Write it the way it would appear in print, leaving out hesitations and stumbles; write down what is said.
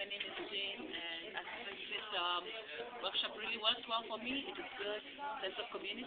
my name is Jane, and I think this workshop really works well for me. It is good sense of community.